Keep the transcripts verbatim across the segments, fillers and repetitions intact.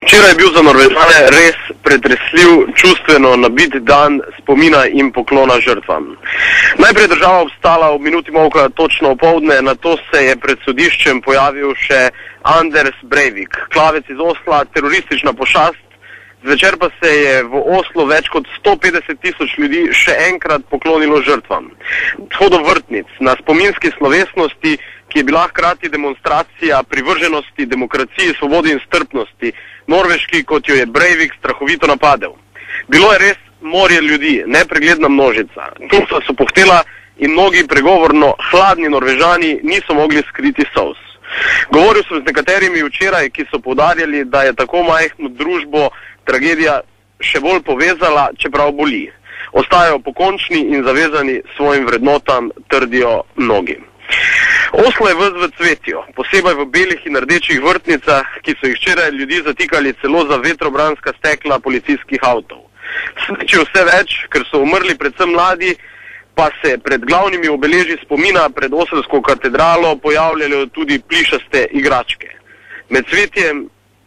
Včeraj je bil za Norvežane res pretresljiv, čustveno nabit dan spomina in poklona žrtvam. Najprej država obstala v minuti molka točno opoldne, nato se je pred sodiščem pojavil še Anders Breivik, klavec iz Osla, teroristična pošast. Zvečer pa se je v Oslu več kot sto petdeset tisoč ljudi še enkrat poklonilo žrtvam. Odhodu vrtnic na spominski slovesnosti, ki je bila hkrati demonstracija privrženosti demokraciji, svobodi in strpnosti, Norveški, kot jo je Breivik strahovito napadel. Bilo je res morje ljudi, nepregledna množica. Čustva so pohtela in mnogi pregovorno hladni Norvežani niso mogli skriti solz. Govoril sem z nekaterimi včeraj, ki so poudarjali, da je tako majhno družbo tragedija še bolj povezala, čeprav boli. Ostajajo pokončni in zavezani svojim vrednotam, trdijo mnogi. Oslo je ves v cvetju, posebej v belih in rdečih vrtnicah, ki so jih včeraj ljudi zatikali celo za vetrobranska stekla policijskih avtov. Sreče vse več, ker so umrli predvsem mladi, pa se pred glavnimi obeleži spomina pred Oselsko katedralo pojavljajo tudi plišaste igračke. Med cvetjem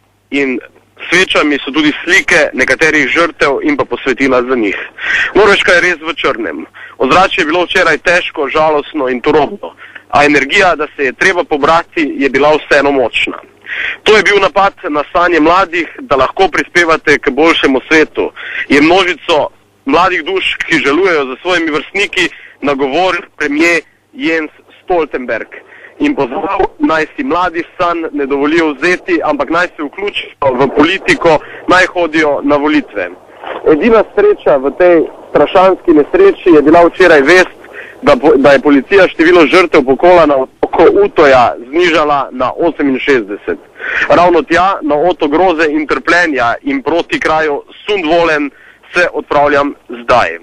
in svečami so tudi slike nekaterih žrtev in pa posvetila za njih. Norveška je res v črnem. Ozračje je bilo včeraj težko, žalostno in turobno, a energija, da se je treba pobrati, je bila vseeno močna. To je bil napad na sanje mladih, da lahko prispevate k boljšemu svetu. Je množico mladih duš, ki žalujejo za svojimi vrstniki, nagovoril premier Jens Stoltenberg in pozval, naj si mladi san ne dovolijo vzeti, ampak naj se vključijo v politiko, naj hodijo na volitve. Edina sreča v tej strašanski nesreči je bila včeraj vest, da, da je policija število žrtev pokola na otoku Utoja znižala na oseminšestdeset. Ravno tja, na otok groze in trpljenja in proti kraju Sundvolen se odpravljam zdaj.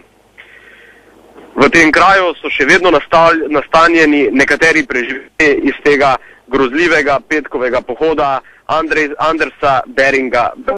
V tem kraju so še vedno nastanjeni nekateri preživeli iz tega grozljivega petkovega pohoda Andrej, Andersa Beringa.